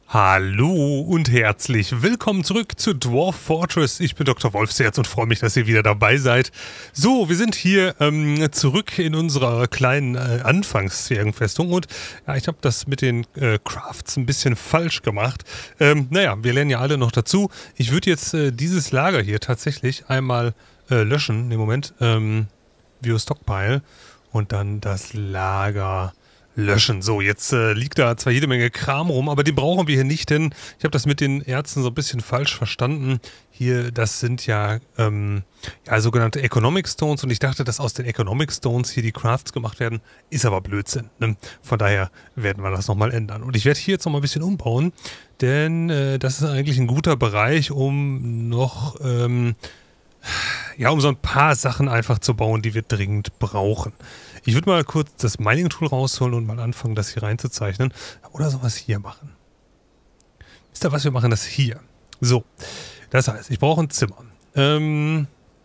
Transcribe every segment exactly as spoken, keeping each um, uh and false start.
Hallo und herzlich willkommen zurück zu Dwarf Fortress. Ich bin Doktor Wolfsherz und freue mich, dass ihr wieder dabei seid. So, wir sind hier ähm, zurück in unserer kleinen äh, Anfangszwergenfestung und ja, ich habe das mit den äh, Crafts ein bisschen falsch gemacht. Ähm, naja, wir lernen ja alle noch dazu. Ich würde jetzt äh, dieses Lager hier tatsächlich einmal äh, löschen, im Moment, ähm, View Stockpile und dann das Lager löschen. So, jetzt äh, liegt da zwar jede Menge Kram rum, aber den brauchen wir hier nicht, denn ich habe das mit den Ärzten so ein bisschen falsch verstanden. Hier, das sind ja, ähm, ja sogenannte Economic Stones und ich dachte, dass aus den Economic Stones hier die Crafts gemacht werden, ist aber Blödsinn. Ne? Von daher werden wir das nochmal ändern. Und ich werde hier jetzt nochmal ein bisschen umbauen, denn äh, das ist eigentlich ein guter Bereich, um noch, ähm, ja, um so ein paar Sachen einfach zu bauen, die wir dringend brauchen. Ich würde mal kurz das Mining-Tool rausholen und mal anfangen, das hier reinzuzeichnen. Oder sowas hier machen. Wisst ihr was? Wir machen das hier. So, das heißt, ich brauche ein Zimmer. Ähm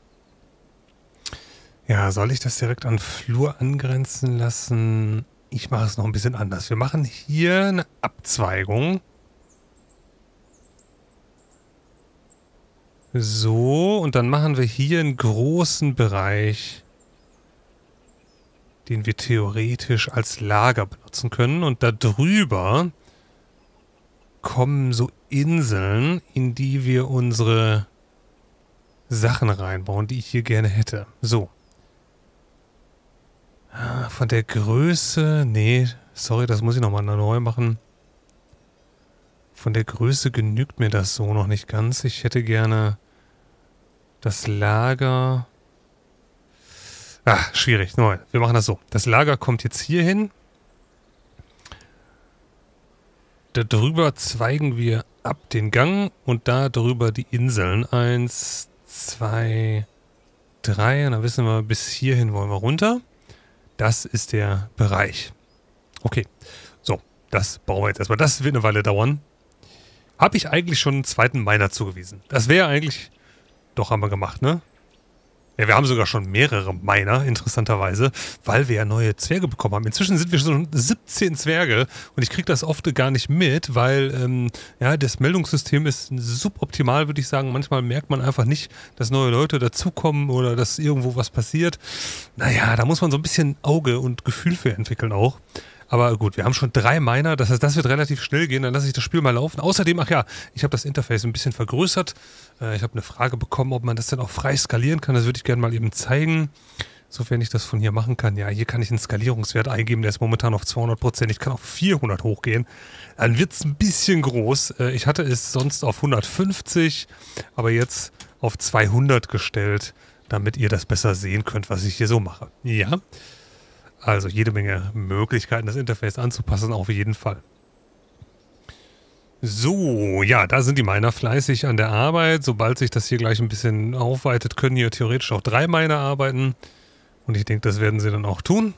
ja, soll ich das direkt an Flur angrenzen lassen? Ich mache es noch ein bisschen anders. Wir machen hier eine Abzweigung. So, und dann machen wir hier einen großen Bereich, den wir theoretisch als Lager benutzen können. Und da drüber kommen so Inseln, in die wir unsere Sachen reinbauen, die ich hier gerne hätte. So. Von der Größe... Nee, sorry, das muss ich nochmal neu machen. Von der Größe genügt mir das so noch nicht ganz. Ich hätte gerne das Lager... Ah, schwierig. Neu. Wir machen das so. Das Lager kommt jetzt hier hin. Da drüber zweigen wir ab den Gang und da drüber die Inseln. Eins, zwei, drei. Und dann wissen wir, bis hierhin wollen wir runter. Das ist der Bereich. Okay. So, das bauen wir jetzt erstmal. Das wird eine Weile dauern. Habe ich eigentlich schon einen zweiten Miner zugewiesen. Das wäre eigentlich... Doch, haben wir gemacht, ne? Ja, wir haben sogar schon mehrere Miner, interessanterweise, weil wir ja neue Zwerge bekommen haben. Inzwischen sind wir schon siebzehn Zwerge und ich kriege das oft gar nicht mit, weil ähm, ja, das Meldungssystem ist suboptimal, würde ich sagen. Manchmal merkt man einfach nicht, dass neue Leute dazukommen oder dass irgendwo was passiert. Naja, da muss man so ein bisschen Auge und Gefühl für entwickeln auch. Aber gut, wir haben schon drei Miner, das heißt, das wird relativ schnell gehen, dann lasse ich das Spiel mal laufen. Außerdem, ach ja, ich habe das Interface ein bisschen vergrößert. Äh, ich habe eine Frage bekommen, ob man das denn auch frei skalieren kann. Das würde ich gerne mal eben zeigen, sofern ich das von hier machen kann. Ja, hier kann ich einen Skalierungswert eingeben, der ist momentan auf zweihundert Prozent. Ich kann auf vierhundert hochgehen. Dann wird es ein bisschen groß. Äh, ich hatte es sonst auf hundertfünfzig, aber jetzt auf zweihundert gestellt, damit ihr das besser sehen könnt, was ich hier so mache. Ja. Also jede Menge Möglichkeiten, das Interface anzupassen, auf jeden Fall. So, ja, da sind die Miner fleißig an der Arbeit. Sobald sich das hier gleich ein bisschen aufweitet, können hier theoretisch auch drei Miner arbeiten. Und ich denke, das werden sie dann auch tun.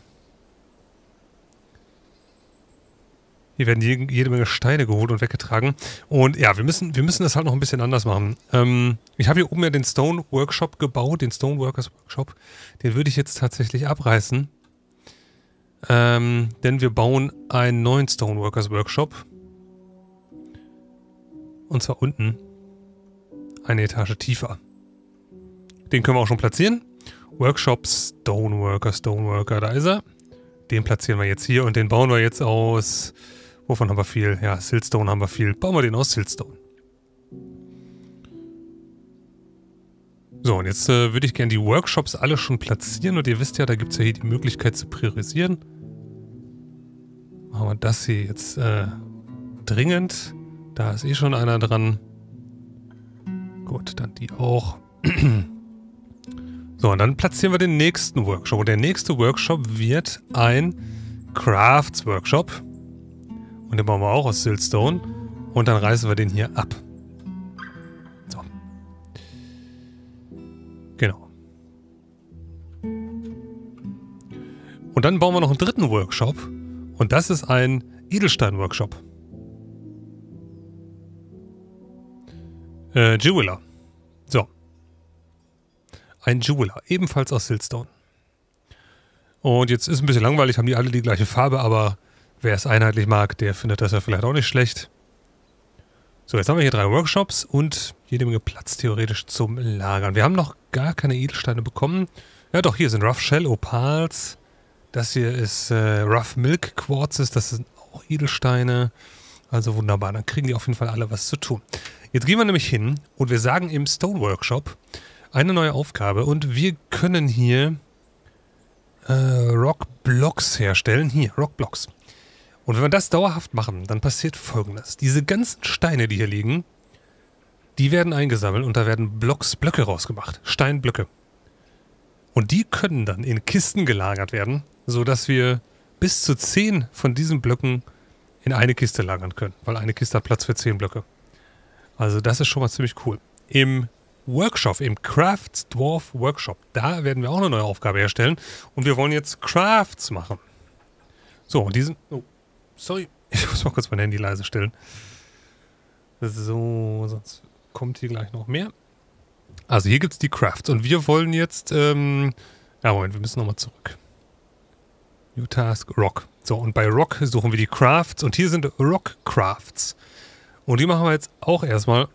Hier werden je, jede Menge Steine geholt und weggetragen. Und ja, wir müssen, wir müssen das halt noch ein bisschen anders machen. Ähm, ich habe hier oben ja den Stone Workshop gebaut, den Stoneworkers Workshop. Den würde ich jetzt tatsächlich abreißen. Ähm, denn wir bauen einen neuen Stoneworkers Workshop. Und zwar unten. Eine Etage tiefer. Den können wir auch schon platzieren. Workshop Stoneworker, Stoneworker, da ist er. Den platzieren wir jetzt hier und den bauen wir jetzt aus... Wovon haben wir viel? Ja, Siltstone haben wir viel. Bauen wir den aus Siltstone. So, und jetzt äh, würde ich gerne die Workshops alle schon platzieren. Und ihr wisst ja, da gibt es ja hier die Möglichkeit zu priorisieren. Machen wir das hier jetzt äh, dringend. Da ist eh schon einer dran. Gut, dann die auch. So, und dann platzieren wir den nächsten Workshop. Und der nächste Workshop wird ein Crafts Workshop. Und den bauen wir auch aus Siltstone. Und dann reißen wir den hier ab. So. Genau. Und dann bauen wir noch einen dritten Workshop. Und das ist ein Edelstein-Workshop. Äh, Jeweler. So. Ein Jeweler. Ebenfalls aus Siltstone. Und jetzt ist ein bisschen langweilig, haben die alle die gleiche Farbe, aber wer es einheitlich mag, der findet das ja vielleicht auch nicht schlecht. So, jetzt haben wir hier drei Workshops und jede Menge Platz theoretisch zum Lagern. Wir haben noch gar keine Edelsteine bekommen. Ja doch, hier sind Rough Shell Opals. Das hier ist äh, Rough Milk Quartzes. Das sind auch Edelsteine. Also wunderbar, dann kriegen die auf jeden Fall alle was zu tun. Jetzt gehen wir nämlich hin und wir sagen im Stone Workshop eine neue Aufgabe. Und wir können hier äh, Rock Blocks herstellen. Hier, Rock Blocks. Und wenn wir das dauerhaft machen, dann passiert Folgendes. Diese ganzen Steine, die hier liegen, die werden eingesammelt und da werden Blocks, Blöcke rausgemacht. Steinblöcke. Und die können dann in Kisten gelagert werden, sodass wir bis zu zehn von diesen Blöcken in eine Kiste lagern können. Weil eine Kiste hat Platz für zehn Blöcke. Also das ist schon mal ziemlich cool. Im Workshop, im Crafts Dwarf Workshop, da werden wir auch eine neue Aufgabe herstellen. Und wir wollen jetzt Crafts machen. So, und diesen... Oh. Sorry, ich muss mal kurz mein Handy leise stellen. So, sonst kommt hier gleich noch mehr. Also hier gibt es die Crafts und wir wollen jetzt, ähm, ja Moment, wir müssen nochmal zurück. New Task, Rock. So, und bei Rock suchen wir die Crafts und hier sind Rock Crafts. Und die machen wir jetzt auch erstmal,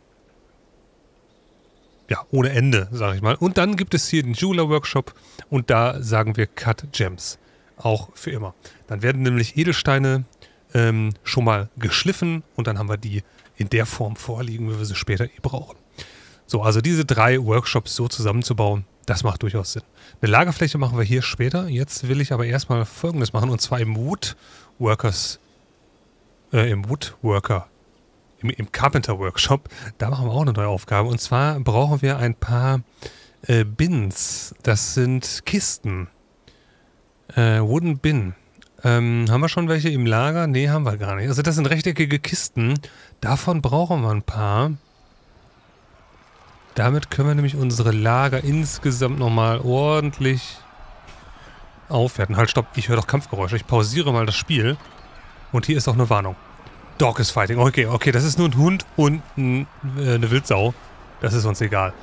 ja, ohne Ende, sage ich mal. Und dann gibt es hier den Jeweler Workshop und da sagen wir Cut Gems. Auch für immer. Dann werden nämlich Edelsteine Ähm, schon mal geschliffen und dann haben wir die in der Form vorliegen, wie wir sie später eh brauchen. So, also diese drei Workshops so zusammenzubauen, das macht durchaus Sinn. Eine Lagerfläche machen wir hier später. Jetzt will ich aber erstmal Folgendes machen und zwar im Woodworkers, äh, im Woodworker, im, im Carpenter Workshop. Da machen wir auch eine neue Aufgabe und zwar brauchen wir ein paar äh, Bins. Das sind Kisten. Äh, Wooden Bin. Ähm, haben wir schon welche im Lager? Nee, haben wir gar nicht. Also das sind rechteckige Kisten. Davon brauchen wir ein paar. Damit können wir nämlich unsere Lager insgesamt nochmal ordentlich aufwerten. Halt, stopp. Ich höre doch Kampfgeräusche. Ich pausiere mal das Spiel. Und hier ist auch eine Warnung. Dog is fighting. Okay, okay. Das ist nur ein Hund und ein, äh, eine Wildsau. Das ist uns egal.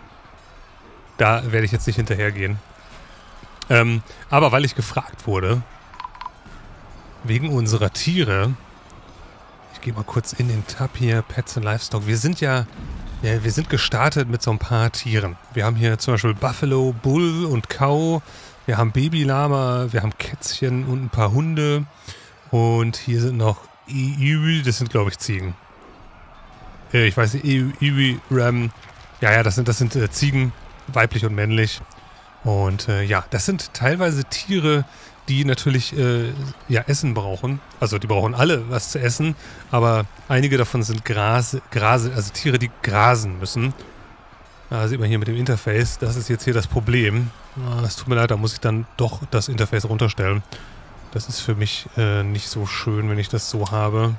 Da werde ich jetzt nicht hinterhergehen. Ähm, aber weil ich gefragt wurde... Wegen unserer Tiere. Ich gehe mal kurz in den Tab hier, Pets and Livestock. Wir sind ja, ja, wir sind gestartet mit so ein paar Tieren. Wir haben hier zum Beispiel Buffalo, Bull und Cow. Wir haben Babylama, wir haben Kätzchen und ein paar Hunde. Und hier sind noch Iwi, das sind glaube ich Ziegen. Äh, ich weiß nicht, Iwi, Ram. Ja, ja, das sind, das sind äh, Ziegen, weiblich und männlich. Und äh, ja, das sind teilweise Tiere, die natürlich äh, ja, Essen brauchen. Also die brauchen alle was zu essen, aber einige davon sind Gras, Grase, also Tiere, die grasen müssen. Da sieht man hier mit dem Interface, das ist jetzt hier das Problem. Es tut mir leid, da muss ich dann doch das Interface runterstellen. Das ist für mich äh, nicht so schön, wenn ich das so habe.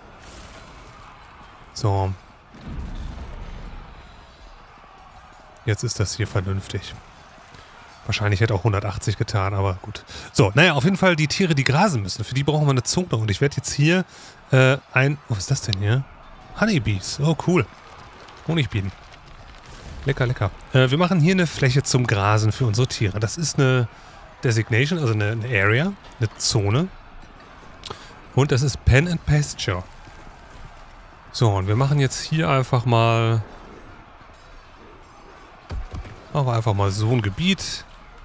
So. Jetzt ist das hier vernünftig. Wahrscheinlich hätte auch hundertachtzig getan, aber gut. So, naja, auf jeden Fall die Tiere, die grasen müssen. Für die brauchen wir eine Zone. Und ich werde jetzt hier äh, ein... Oh, was ist das denn hier? Honeybees. Oh, cool. Honigbienen. Lecker, lecker. Äh, wir machen hier eine Fläche zum Grasen für unsere Tiere. Das ist eine Designation, also eine, eine Area, eine Zone. Und das ist Pen and Pasture. So, und wir machen jetzt hier einfach mal... Machen wir einfach mal so ein Gebiet.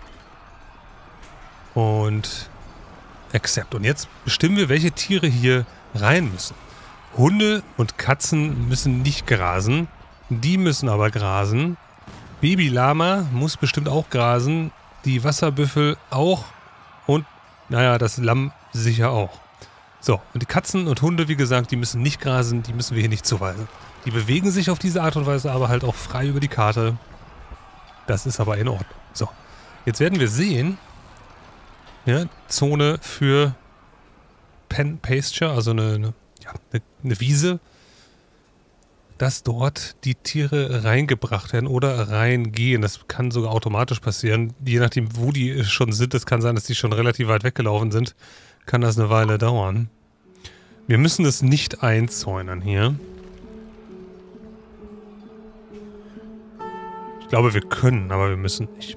Und Accept. Und jetzt bestimmen wir, welche Tiere hier rein müssen. Hunde und Katzen müssen nicht grasen. Die müssen aber grasen. Babylama muss bestimmt auch grasen. Die Wasserbüffel auch. Und, naja, das Lamm sicher auch. So, und die Katzen und Hunde, wie gesagt, die müssen nicht grasen. Die müssen wir hier nicht zuweisen. Die bewegen sich auf diese Art und Weise aber halt auch frei über die Karte. Das ist aber in Ordnung. So, jetzt werden wir sehen, ja, Zone für Pen Pasture, also eine, eine, ja, eine, eine Wiese, dass dort die Tiere reingebracht werden oder reingehen. Das kann sogar automatisch passieren. Je nachdem, wo die schon sind, es kann sein, dass die schon relativ weit weggelaufen sind, kann das eine Weile dauern. Wir müssen es nicht einzäunen hier. Ich glaube, wir können, aber wir müssen nicht.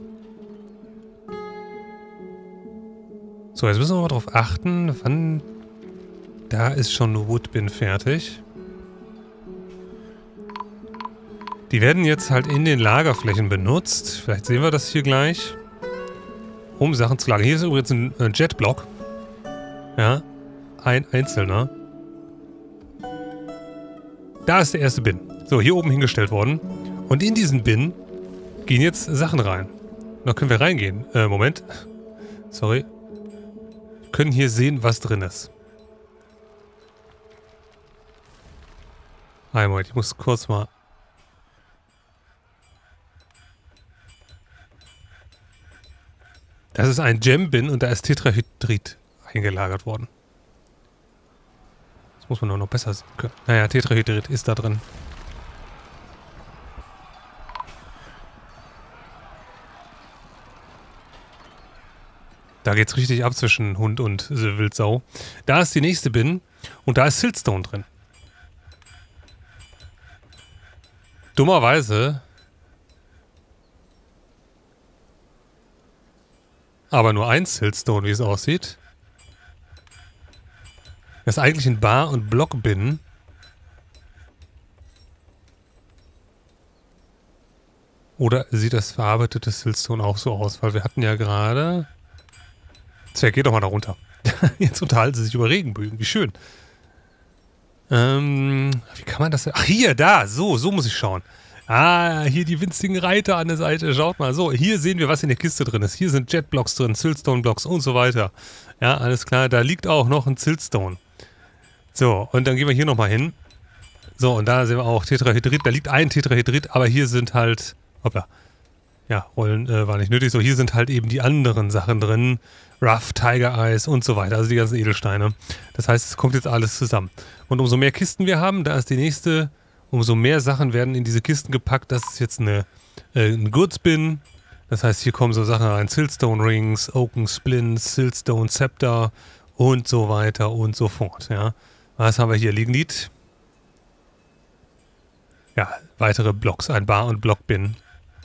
So, jetzt müssen wir mal drauf achten, wann... Da ist schon Woodbin fertig. Die werden jetzt halt in den Lagerflächen benutzt. Vielleicht sehen wir das hier gleich. Um Sachen zu lagern. Hier ist übrigens ein äh, Jetblock. Ja. Ein einzelner. Da ist der erste Bin. So, hier oben hingestellt worden. Und in diesen Bin gehen jetzt Sachen rein. Da können wir reingehen. Äh, Moment. Sorry. Wir können hier sehen, was drin ist. Ein Moment, ich muss kurz mal... Das ist ein Gem-Bin und da ist Tetrahydrid eingelagert worden. Das muss man auch noch besser sehen können. Naja, Tetrahydrid ist da drin. Da geht's richtig ab zwischen Hund und Wildsau. Da ist die nächste Bin und da ist Siltstone drin. Dummerweise... Aber nur ein Siltstone, wie es aussieht. Das ist eigentlich ein Bar- und Block-Bin. Oder sieht das verarbeitete Siltstone auch so aus? Weil wir hatten ja gerade... Zwerg, geh doch mal da runter. Jetzt unterhalten sie sich über Regenbögen. Wie schön. Ähm, wie kann man das... Ach, hier, da. So, so muss ich schauen. Ah, hier die winzigen Reiter an der Seite. Schaut mal. So, hier sehen wir, was in der Kiste drin ist. Hier sind Jetblocks drin, Siltstone-Blocks und so weiter. Ja, alles klar. Da liegt auch noch ein Siltstone. So, und dann gehen wir hier nochmal hin. So, und da sehen wir auch Tetrahydrid. Da liegt ein Tetrahydrid, aber hier sind halt... Hoppla. Ja, Rollen äh, war nicht nötig. So, hier sind halt eben die anderen Sachen drin. Rough, Tiger Eyes und so weiter. Also die ganzen Edelsteine. Das heißt, es kommt jetzt alles zusammen. Und umso mehr Kisten wir haben, da ist die nächste... Umso mehr Sachen werden in diese Kisten gepackt. Das ist jetzt eine, äh, ein Goods-Bin. Das heißt, hier kommen so Sachen rein. Siltstone Rings, Oaken Splints, Siltstone Scepter und so weiter und so fort. Ja. Was haben wir hier liegen? Lied? Ja, weitere Blocks. Ein Bar- und Block-Bin.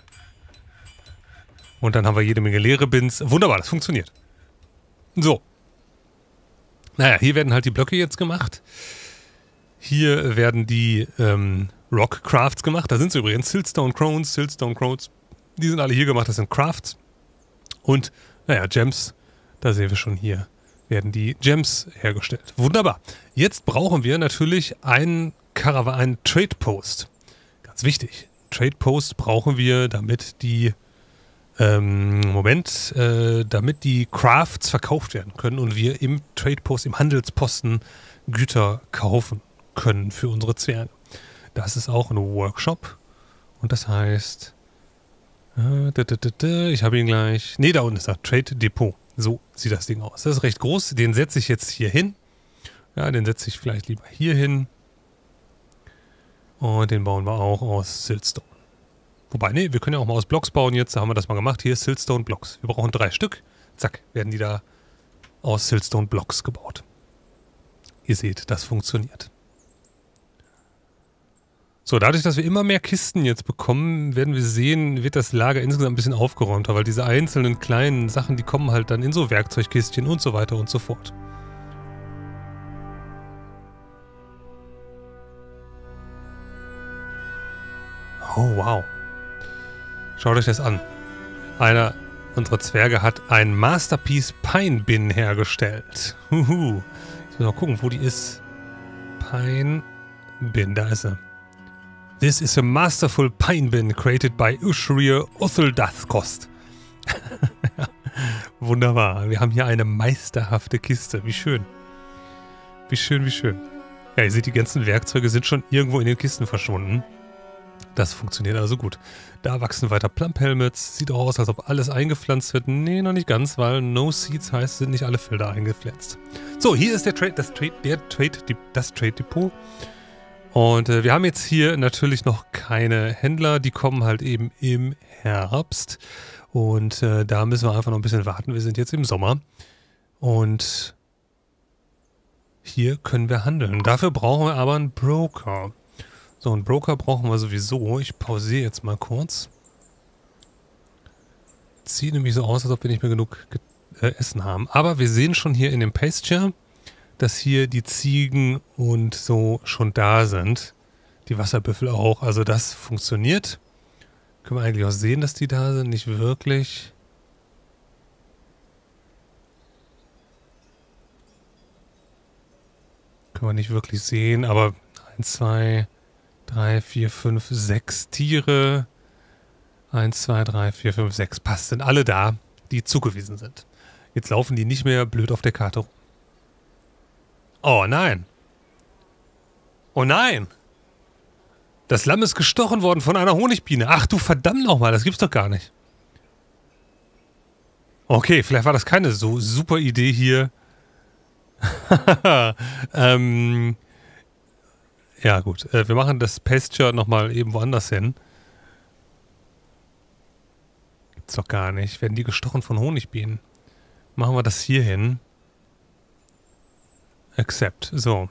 Und dann haben wir jede Menge leere Bins. Wunderbar, das funktioniert. So. Naja, hier werden halt die Blöcke jetzt gemacht. Hier werden die ähm, Rock Crafts gemacht. Da sind sie übrigens. Siltstone Crones, Siltstone Crones. Die sind alle hier gemacht. Das sind Crafts. Und, naja, Gems. Da sehen wir schon hier. Werden die Gems hergestellt. Wunderbar. Jetzt brauchen wir natürlich einen Caravan, einen Trade Post. Ganz wichtig. Trade Post brauchen wir, damit die ähm, Moment, äh, damit die Crafts verkauft werden können und wir im Trade Post, im Handelsposten Güter kaufen können für unsere Zwerge. Das ist auch ein Workshop und das heißt äh, da, da, da, da, ich habe ihn gleich, ne, da unten ist er, Trade Depot. So sieht das Ding aus. Das ist recht groß, den setze ich jetzt hier hin. Ja, den setze ich vielleicht lieber hier hin und den bauen wir auch aus Siltstone. Wobei, ne, wir können ja auch mal aus Blocks bauen jetzt, da haben wir das mal gemacht. Hier ist Siltstone Blocks. Wir brauchen drei Stück. Zack, werden die da aus Siltstone Blocks gebaut. Ihr seht, das funktioniert. So, dadurch, dass wir immer mehr Kisten jetzt bekommen, werden wir sehen, wird das Lager insgesamt ein bisschen aufgeräumter, weil diese einzelnen kleinen Sachen, die kommen halt dann in so Werkzeugkistchen und so weiter und so fort. Oh, wow. Schaut euch das an. Einer unserer Zwerge hat ein Masterpiece Pine Bin hergestellt. Huhu. Ich muss mal gucken, wo die ist. Pine Bin, da ist sie. This is a masterful pine bin created by Ushrir Uthuldathkost. Wunderbar. Wir haben hier eine meisterhafte Kiste. Wie schön. Wie schön, wie schön. Ja, ihr seht, die ganzen Werkzeuge sind schon irgendwo in den Kisten verschwunden. Das funktioniert also gut. Da wachsen weiter Plump Helmets. Sieht auch aus, als ob alles eingepflanzt wird. Nee, noch nicht ganz, weil No Seeds heißt, sind nicht alle Felder eingepflanzt. So, hier ist der Trade, das Trade, der Trade, das Trade Depot. Und äh, wir haben jetzt hier natürlich noch keine Händler, die kommen halt eben im Herbst. Und äh, da müssen wir einfach noch ein bisschen warten. Wir sind jetzt im Sommer. Und hier können wir handeln. Dafür brauchen wir aber einen Broker. So, einen Broker brauchen wir sowieso. Ich pausiere jetzt mal kurz. Sieht nämlich so aus, als ob wir nicht mehr genug äh, Essen haben. Aber wir sehen schon hier in dem Pasture, dass hier die Ziegen und so schon da sind. Die Wasserbüffel auch. Also das funktioniert. Können wir eigentlich auch sehen, dass die da sind? Nicht wirklich. Können wir nicht wirklich sehen, aber eins, zwei, drei, vier, fünf, sechs Tiere. eins, zwei, drei, vier, fünf, sechs. Passt, sind alle da, die zugewiesen sind. Jetzt laufen die nicht mehr blöd auf der Karte rum. Oh nein. Oh nein. Das Lamm ist gestochen worden von einer Honigbiene. Ach du verdammt nochmal, das gibt's doch gar nicht. Okay, vielleicht war das keine so super Idee hier. ähm, ja gut, äh, wir machen das Pasture nochmal eben woanders hin. Gibt's doch gar nicht. Werden die gestochen von Honigbienen? Machen wir das hier hin. Accept. So.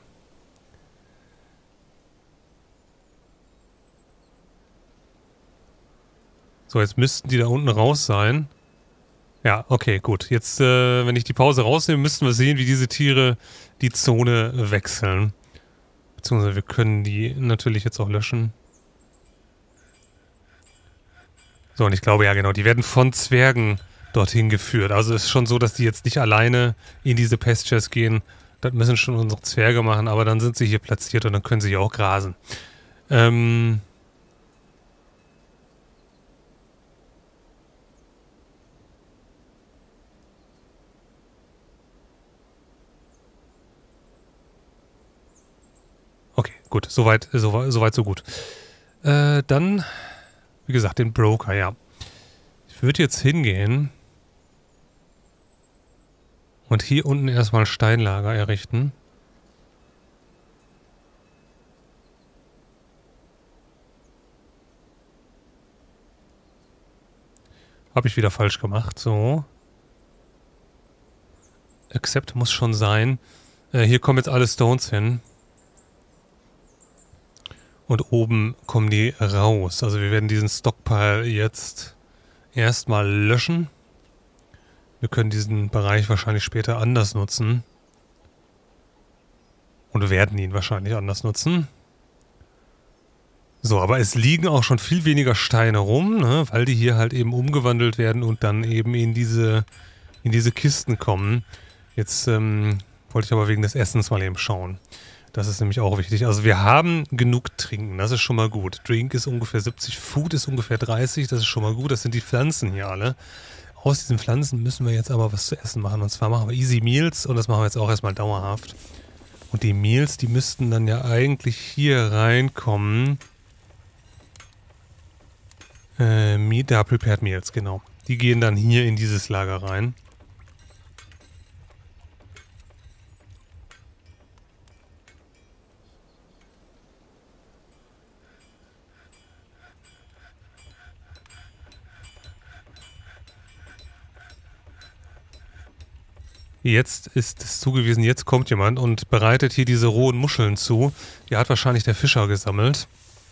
So, jetzt müssten die da unten raus sein. Ja, okay, gut. Jetzt, äh, wenn ich die Pause rausnehme, müssten wir sehen, wie diese Tiere die Zone wechseln. Beziehungsweise wir können die natürlich jetzt auch löschen. So, und ich glaube, ja genau, die werden von Zwergen dorthin geführt. Also es ist schon so, dass die jetzt nicht alleine in diese Pastures gehen. Das müssen schon unsere Zwerge machen, aber dann sind sie hier platziert und dann können sie hier auch grasen. Ähm... Okay, gut. Soweit, soweit, soweit so gut. Äh, dann, wie gesagt, den Broker, ja. Ich würde jetzt hingehen und hier unten erstmal Steinlager errichten. Habe ich wieder falsch gemacht. So. Accept muss schon sein. Äh, hier kommen jetzt alle Stones hin. Und oben kommen die raus. Also wir werden diesen Stockpile jetzt erstmal löschen. Wir können diesen Bereich wahrscheinlich später anders nutzen. Und wir werden ihn wahrscheinlich anders nutzen. So, aber es liegen auch schon viel weniger Steine rum, ne, weil die hier halt eben umgewandelt werden und dann eben in diese, in diese Kisten kommen. Jetzt ähm, wollte ich aber wegen des Essens mal eben schauen. Das ist nämlich auch wichtig. Also wir haben genug Trinken, das ist schon mal gut. Drink ist ungefähr siebzig, Food ist ungefähr dreißig, das ist schon mal gut. Das sind die Pflanzen hier alle. Aus diesen Pflanzen müssen wir jetzt aber was zu essen machen. Und zwar machen wir Easy Meals und das machen wir jetzt auch erstmal dauerhaft. Und die Meals, die müssten dann ja eigentlich hier reinkommen. Äh, Meat, da Prepared Meals, genau. Die gehen dann hier in dieses Lager rein. Jetzt ist es zugewiesen, jetzt kommt jemand und bereitet hier diese rohen Muscheln zu. Die hat wahrscheinlich der Fischer gesammelt.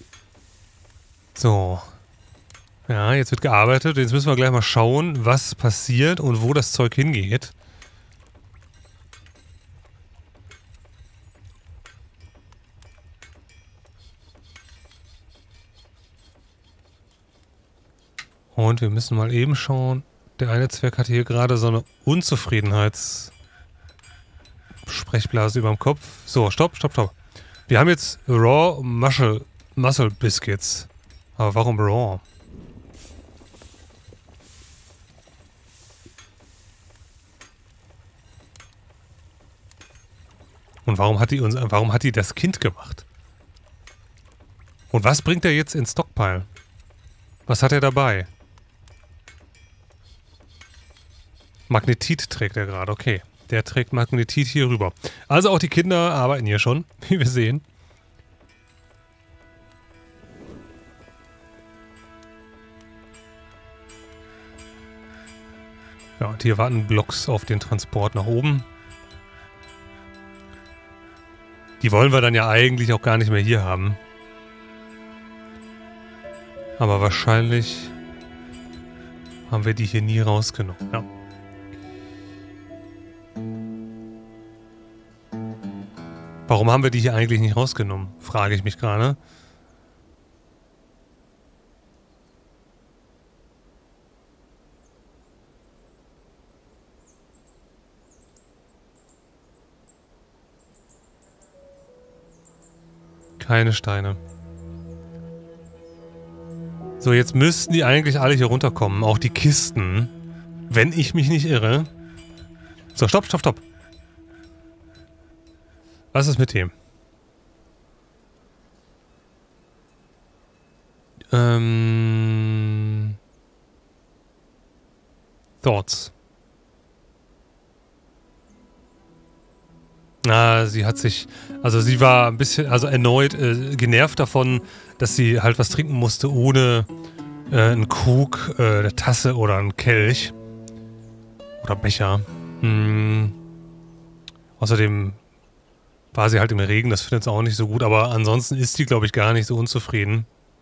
So. Ja, jetzt wird gearbeitet. Jetzt müssen wir gleich mal schauen, was passiert und wo das Zeug hingeht. Und wir müssen mal eben schauen. Der eine Zwerg hatte hier gerade so eine Unzufriedenheitssprechblase über dem Kopf. So, stopp, stopp, stopp. Wir haben jetzt Raw Muscle, Muscle Biscuits. Aber warum Raw? Und warum hat die uns, warum hat die das Kind gemacht? Und was bringt er jetzt ins Stockpile? Was hat er dabei? Magnetit trägt er gerade, okay. Der trägt Magnetit hier rüber. Also auch die Kinder arbeiten hier schon, wie wir sehen. Ja, und hier warten Blocks auf den Transport nach oben. Die wollen wir dann ja eigentlich auch gar nicht mehr hier haben. Aber wahrscheinlich haben wir die hier nie rausgenommen, ja. Warum haben wir die hier eigentlich nicht rausgenommen? Frage ich mich gerade. Keine Steine. So, jetzt müssten die eigentlich alle hier runterkommen. Auch die Kisten. Wenn ich mich nicht irre. So, stopp, stopp, stopp. Was ist mit dem? Ähm... Thoughts. Ah, sie hat sich, also sie war ein bisschen, also erneut äh, genervt davon, dass sie halt was trinken musste ohne äh, einen Krug, äh, eine Tasse oder einen Kelch. Oder Becher. Hm. Außerdem war sie halt im Regen, das findet sie auch nicht so gut, aber ansonsten ist sie, glaube ich, gar nicht so unzufrieden.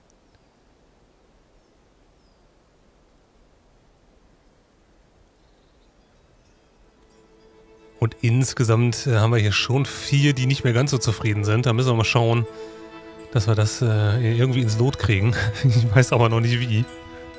Und insgesamt äh, haben wir hier schon vier, die nicht mehr ganz so zufrieden sind. Da müssen wir mal schauen, dass wir das äh, irgendwie ins Lot kriegen. Ich weiß aber noch nicht wie.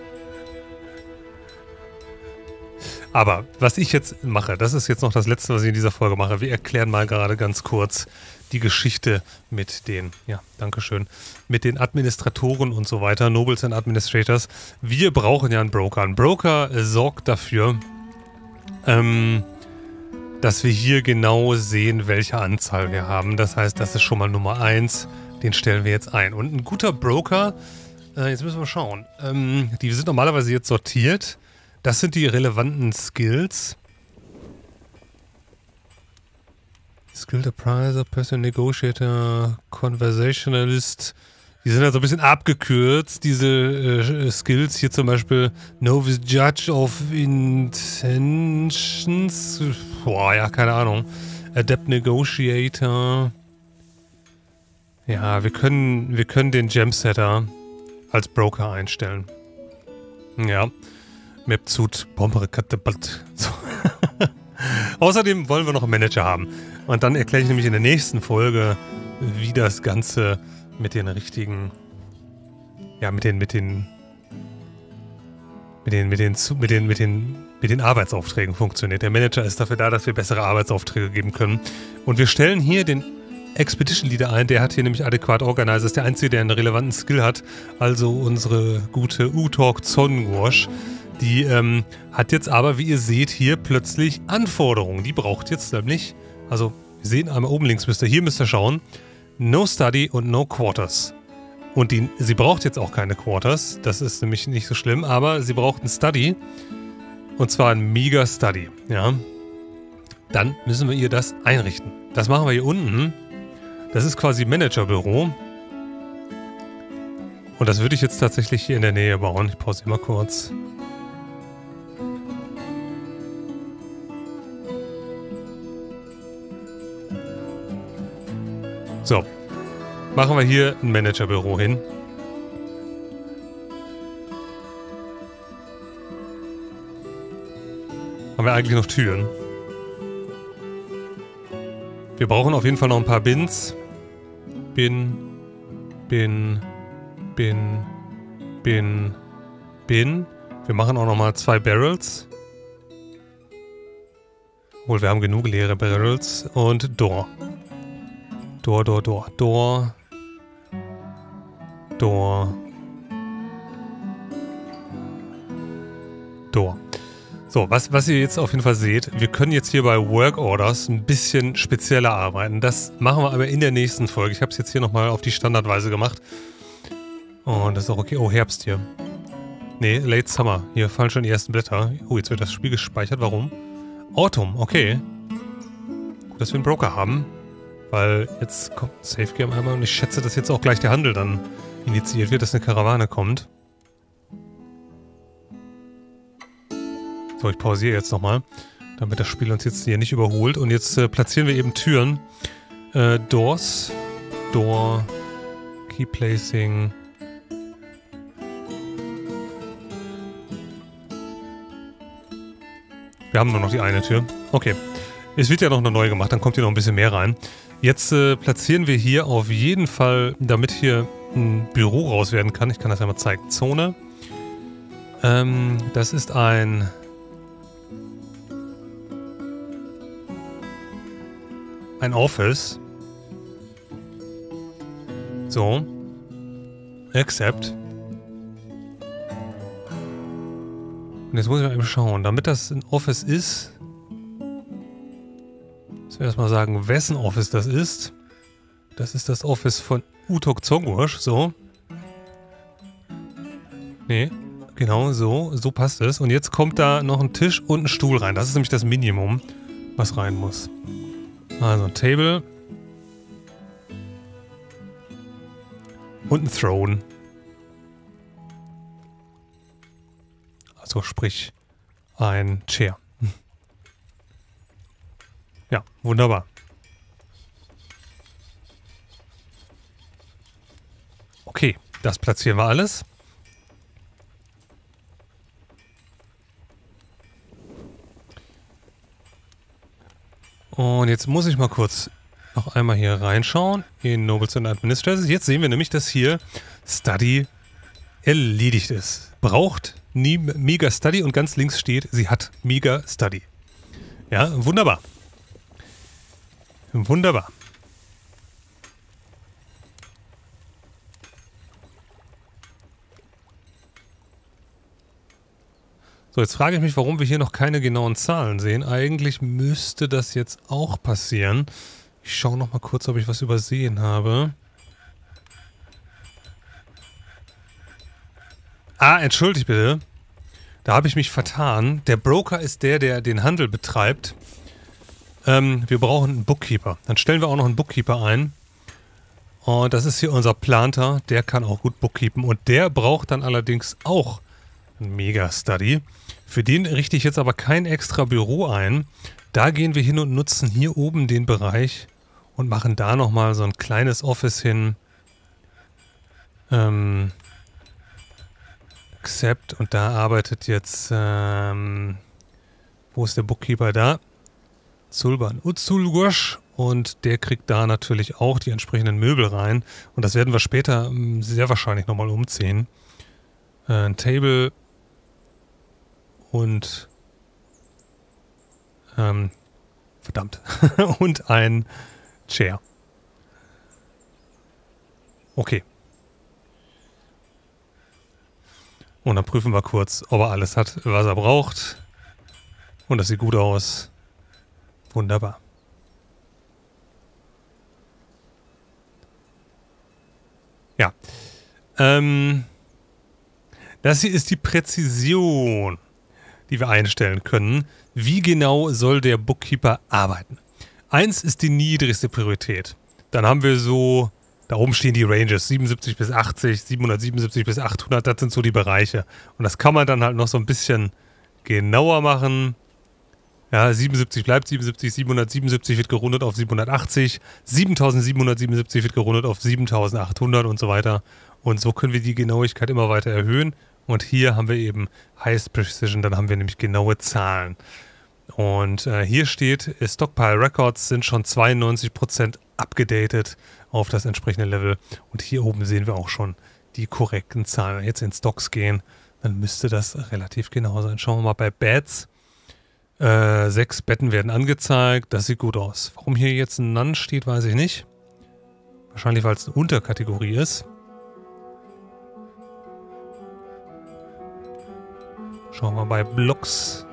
Aber was ich jetzt mache, das ist jetzt noch das Letzte, was ich in dieser Folge mache. Wir erklären mal gerade ganz kurz die Geschichte mit den, ja, dankeschön, mit den Administratoren und so weiter, Nobles and Administrators. Wir brauchen ja einen Broker. Ein Broker äh, sorgt dafür, ähm, dass wir hier genau sehen, welche Anzahl wir haben. Das heißt, das ist schon mal Nummer eins. Den stellen wir jetzt ein. Und ein guter Broker, äh, jetzt müssen wir schauen, ähm, die sind normalerweise jetzt sortiert. Das sind die relevanten Skills. Skilled Appraiser, Person Negotiator, Conversationalist. Die sind halt so ein bisschen abgekürzt, diese äh, Skills. Hier zum Beispiel Novice Judge of Intentions. Boah, ja, keine Ahnung. Adept Negotiator. Ja, wir können, wir können den Gemsetter als Broker einstellen. Ja. Mapzut, Bombere, Katapult. So. Außerdem wollen wir noch einen Manager haben. Und dann erkläre ich nämlich in der nächsten Folge, wie das Ganze mit den richtigen, ja, mit den, mit den, mit den, mit den, mit den, mit den, mit den Arbeitsaufträgen funktioniert. Der Manager ist dafür da, dass wir bessere Arbeitsaufträge geben können. Und wir stellen hier den Expedition Leader ein, der hat hier nämlich adäquat Organizer, ist der Einzige, der einen relevanten Skill hat. Also unsere gute Utorg Zongosh. Die ähm, hat jetzt aber, wie ihr seht, hier plötzlich Anforderungen. Die braucht jetzt nämlich, also wir sehen einmal oben links, müsst ihr, hier müsst ihr schauen, No Study und No Quarters. Und die, sie braucht jetzt auch keine Quarters, das ist nämlich nicht so schlimm, aber sie braucht ein Study. Und zwar ein Mega Study, ja. Dann müssen wir ihr das einrichten. Das machen wir hier unten. Das ist quasi Managerbüro. Und das würde ich jetzt tatsächlich hier in der Nähe bauen. Ich pause mal kurz. So, machen wir hier ein Managerbüro hin. Haben wir eigentlich noch Türen? Wir brauchen auf jeden Fall noch ein paar Bins. Bin, Bin, Bin, Bin, Bin. Wir machen auch noch mal zwei Barrels. Obwohl, wir haben genug leere Barrels. Und Door. Door, Door, Door, Door. Door. Door. So, was, was ihr jetzt auf jeden Fall seht, wir können jetzt hier bei Work Orders ein bisschen spezieller arbeiten. Das machen wir aber in der nächsten Folge. Ich habe es jetzt hier nochmal auf die Standardweise gemacht. Und das ist auch okay. Oh, Herbst hier. Nee, Late Summer. Hier fallen schon die ersten Blätter. Oh, jetzt wird das Spiel gespeichert. Warum? Autumn, okay. Gut, dass wir einen Broker haben. Weil jetzt kommt Safe Game einmal und ich schätze, dass jetzt auch gleich der Handel dann initiiert wird, dass eine Karawane kommt. So, ich pausiere jetzt nochmal, damit das Spiel uns jetzt hier nicht überholt. Und jetzt äh, platzieren wir eben Türen. Äh, Doors. Door. Key Placing. Wir haben nur noch die eine Tür. Okay. Es wird ja noch eine neue gemacht, dann kommt hier noch ein bisschen mehr rein. Jetzt äh, platzieren wir hier auf jeden Fall, damit hier ein Büro raus werden kann. Ich kann das ja mal zeigen. Zone. Ähm, das ist ein... Ein Office. So. Accept. Und jetzt muss ich mal eben schauen. Damit das ein Office ist, müssen wir erstmal sagen, wessen Office das ist. Das ist das Office von Utok Zongursch. So. Nee. Genau, so. So passt es. Und jetzt kommt da noch ein Tisch und ein Stuhl rein. Das ist nämlich das Minimum, was rein muss. Also ein Table. Und ein Throne. Also sprich ein Chair. Ja, wunderbar. Okay, das platzieren wir alles. Und jetzt muss ich mal kurz noch einmal hier reinschauen in Nobles and Administrators. Jetzt sehen wir nämlich, dass hier Study erledigt ist. Braucht nie Mega Study und ganz links steht, sie hat Mega Study. Ja, wunderbar. Wunderbar. So, jetzt frage ich mich, warum wir hier noch keine genauen Zahlen sehen. Eigentlich müsste das jetzt auch passieren. Ich schaue noch mal kurz, ob ich was übersehen habe. Ah, entschuldigt bitte. Da habe ich mich vertan. Der Broker ist der, der den Handel betreibt. Ähm, wir brauchen einen Bookkeeper. Dann stellen wir auch noch einen Bookkeeper ein. Und das ist hier unser Planter. Der kann auch gut bookkeepen. Und der braucht dann allerdings auch ein Mega-Study. Für den richte ich jetzt aber kein extra Büro ein. Da gehen wir hin und nutzen hier oben den Bereich und machen da nochmal so ein kleines Office hin. Ähm, Accept. Und da arbeitet jetzt, ähm, wo ist der Bookkeeper da? Zulban Uzulgusch. Und der kriegt da natürlich auch die entsprechenden Möbel rein. Und das werden wir später ähm, sehr wahrscheinlich nochmal umziehen. Äh, ein Table und ähm, verdammt. und ein Chair. Okay. Und dann prüfen wir kurz, ob er alles hat, was er braucht. Und das sieht gut aus. Wunderbar. Ja. Ähm, das hier ist die Präzision, die wir einstellen können. Wie genau soll der Bookkeeper arbeiten? Eins ist die niedrigste Priorität. Dann haben wir so, da oben stehen die Ranges, siebenundsiebzig bis achtzig, siebenhundertsiebenundsiebzig bis achthundert, das sind so die Bereiche. Und das kann man dann halt noch so ein bisschen genauer machen. Ja, siebenundsiebzig bleibt siebenundsiebzig, siebenhundertsiebenundsiebzig wird gerundet auf siebenhundertachtzig, siebentausendsiebenhundertsiebenundsiebzig wird gerundet auf siebentausendachthundert und so weiter. Und so können wir die Genauigkeit immer weiter erhöhen. Und hier haben wir eben Highest Precision, dann haben wir nämlich genaue Zahlen. Und äh, hier steht, Stockpile Records sind schon zweiundneunzig Prozent abgedatet auf das entsprechende Level. Und hier oben sehen wir auch schon die korrekten Zahlen. Wenn wir jetzt in Stocks gehen, dann müsste das relativ genau sein. Schauen wir mal bei Beds. Äh, sechs Betten werden angezeigt. Das sieht gut aus. Warum hier jetzt ein None steht, weiß ich nicht. Wahrscheinlich, weil es eine Unterkategorie ist. Schauen wir mal bei Blocks.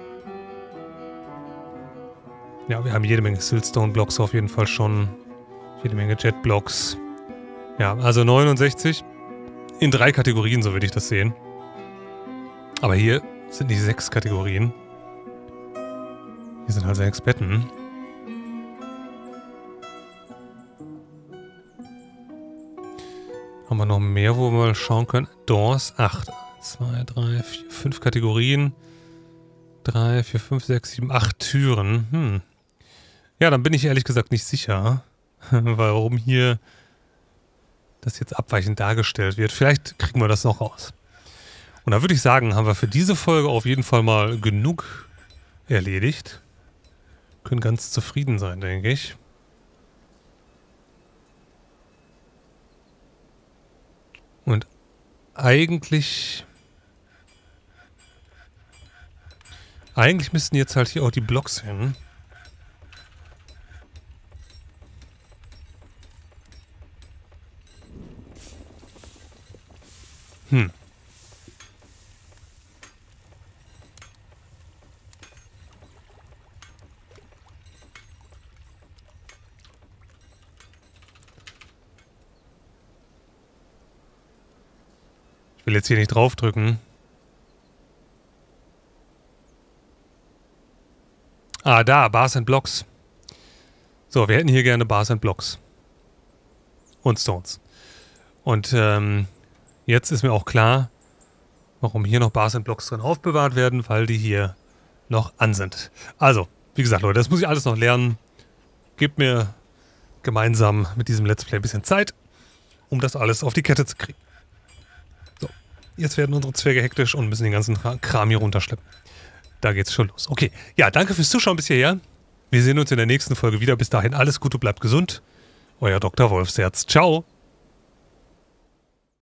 Ja, wir haben jede Menge Siltstone-Blocks auf jeden Fall schon. Jede Menge Jet-Blocks. Ja, also neunundsechzig. In drei Kategorien, so würde ich das sehen. Aber hier sind nicht sechs Kategorien. Hier sind halt sechs Betten. Haben wir noch mehr, wo wir mal schauen können? Doors, acht. zwei, drei, vier, fünf Kategorien. drei, vier, fünf, sechs, sieben, acht Türen. Hm. Ja, dann bin ich ehrlich gesagt nicht sicher, warum hier das jetzt abweichend dargestellt wird. Vielleicht kriegen wir das noch raus. Und da würde ich sagen, haben wir für diese Folge auf jeden Fall mal genug erledigt. Können ganz zufrieden sein, denke ich. Und eigentlich... Eigentlich müssten jetzt halt hier auch die Blocks hin. Hm. Ich will jetzt hier nicht draufdrücken. Ah, da, Bars and Blocks. So, wir hätten hier gerne Bars and Blocks. Und Stones. Und ähm, jetzt ist mir auch klar, warum hier noch Bars and Blocks drin aufbewahrt werden, weil die hier noch an sind. Also, wie gesagt, Leute, das muss ich alles noch lernen. Gebt mir gemeinsam mit diesem Let's Play ein bisschen Zeit, um das alles auf die Kette zu kriegen. So, jetzt werden unsere Zwerge hektisch und müssen den ganzen Kram hier runterschleppen. Da geht's schon los. Okay, ja, danke fürs Zuschauen bis hierher. Wir sehen uns in der nächsten Folge wieder. Bis dahin alles Gute, bleibt gesund. Euer Doktor Wolfsherz. Ciao.